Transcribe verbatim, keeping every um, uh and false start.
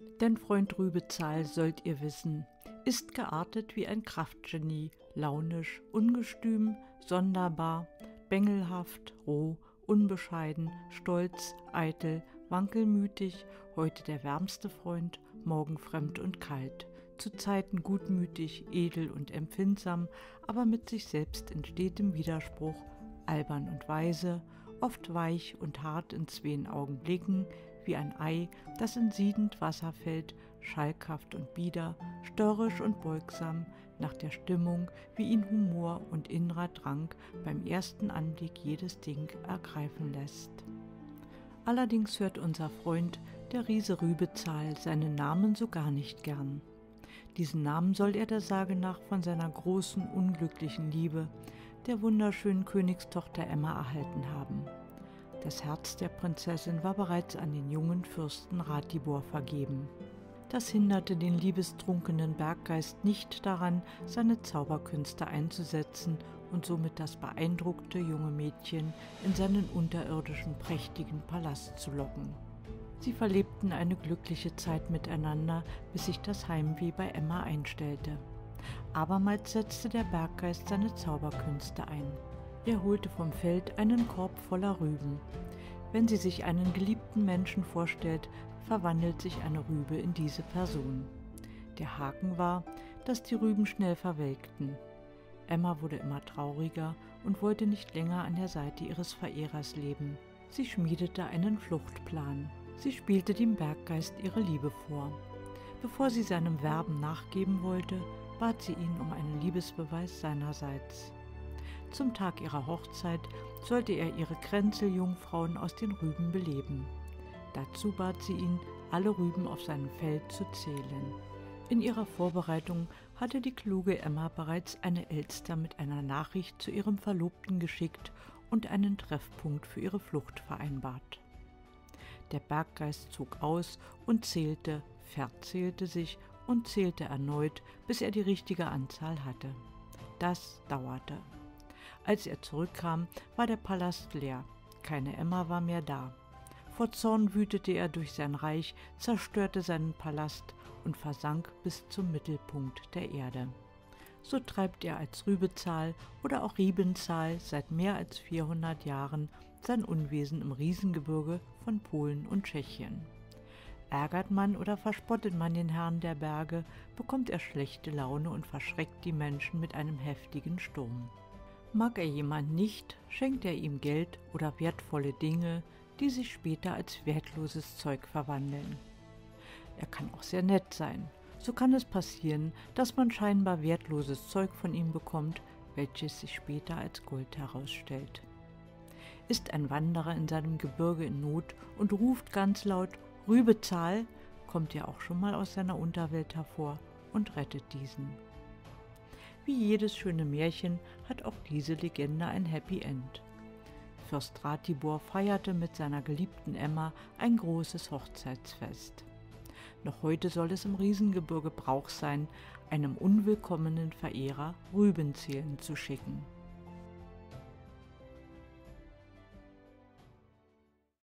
Denn Freund Rübezahl, sollt ihr wissen, ist geartet wie ein Kraftgenie, launisch, ungestüm, sonderbar, bengelhaft, roh, unbescheiden, stolz, eitel, wankelmütig, heute der wärmste Freund, morgen fremd und kalt, zu Zeiten gutmütig, edel und empfindsam, aber mit sich selbst in stetem Widerspruch, albern und weise, oft weich und hart in zween Augenblicken, wie ein Ei, das in siedend Wasser fällt, schalkhaft und bieder, störrisch und beugsam, nach der Stimmung, wie ihn Humor und innerer Drang beim ersten Anblick jedes Ding ergreifen lässt. Allerdings hört unser Freund, der Riese Rübezahl, seinen Namen so gar nicht gern. Diesen Namen soll er der Sage nach von seiner großen, unglücklichen Liebe, der wunderschönen Königstochter Emma, erhalten haben. Das Herz der Prinzessin war bereits an den jungen Fürsten Ratibor vergeben. Das hinderte den liebestrunkenen Berggeist nicht daran, seine Zauberkünste einzusetzen und somit das beeindruckte junge Mädchen in seinen unterirdischen prächtigen Palast zu locken. Sie verlebten eine glückliche Zeit miteinander, bis sich das Heimweh bei Emma einstellte. Abermals setzte der Berggeist seine Zauberkünste ein. Er holte vom Feld einen Korb voller Rüben. Wenn sie sich einen geliebten Menschen vorstellt, verwandelt sich eine Rübe in diese Person. Der Haken war, dass die Rüben schnell verwelkten. Emma wurde immer trauriger und wollte nicht länger an der Seite ihres Verehrers leben. Sie schmiedete einen Fluchtplan. Sie spielte dem Berggeist ihre Liebe vor. Bevor sie seinem Werben nachgeben wollte, bat sie ihn um einen Liebesbeweis seinerseits. Zum Tag ihrer Hochzeit sollte er ihre Kränzeljungfrauen aus den Rüben beleben. Dazu bat sie ihn, alle Rüben auf seinem Feld zu zählen. In ihrer Vorbereitung hatte die kluge Emma bereits eine Elster mit einer Nachricht zu ihrem Verlobten geschickt und einen Treffpunkt für ihre Flucht vereinbart. Der Berggeist zog aus und zählte, verzählte sich und zählte erneut, bis er die richtige Anzahl hatte. Das dauerte. Als er zurückkam, war der Palast leer. Keine Emma war mehr da. Vor Zorn wütete er durch sein Reich, zerstörte seinen Palast und versank bis zum Mittelpunkt der Erde. So treibt er als Rübezahl oder auch Riebenzahl seit mehr als vierhundert Jahren sein Unwesen im Riesengebirge von Polen und Tschechien. Ärgert man oder verspottet man den Herrn der Berge, bekommt er schlechte Laune und verschreckt die Menschen mit einem heftigen Sturm. Mag er jemand nicht, schenkt er ihm Geld oder wertvolle Dinge, die sich später als wertloses Zeug verwandeln. Er kann auch sehr nett sein. So kann es passieren, dass man scheinbar wertloses Zeug von ihm bekommt, welches sich später als Gold herausstellt. Ist ein Wanderer in seinem Gebirge in Not und ruft ganz laut »Rübezahl«, kommt er auch schon mal aus seiner Unterwelt hervor und rettet diesen. Wie jedes schöne Märchen hat auch diese Legende ein Happy End. Fürst Ratibor feierte mit seiner geliebten Emma ein großes Hochzeitsfest. Noch heute soll es im Riesengebirge Brauch sein, einem unwillkommenen Verehrer Rübenzählen zu schicken.